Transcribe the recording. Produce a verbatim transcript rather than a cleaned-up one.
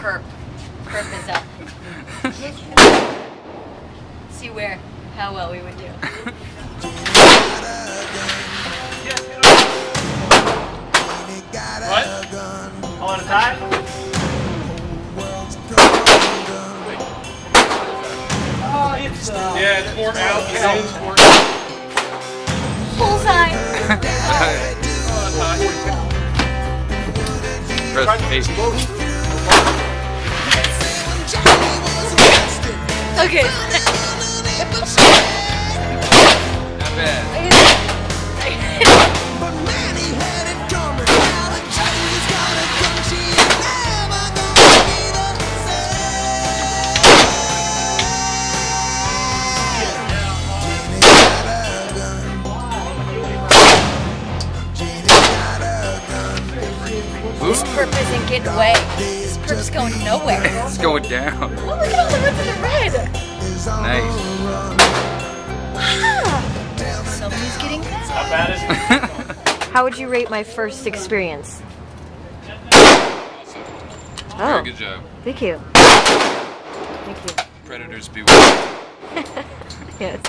perp. Perp is up. See where, how well we would do. What? All at a time? Oh, it's uh, yeah, it's more out. It's more Bullseye. Press eight. Okay. Not bad. This perp isn't getting away. This perp's going nowhere. It's going down. Oh, look at all the reds and the red. Nice. Ah, somebody's getting How that. bad is it? How would you rate my first experience? Awesome. Oh, Very good job. thank you. Thank you. Predators beware. Yes.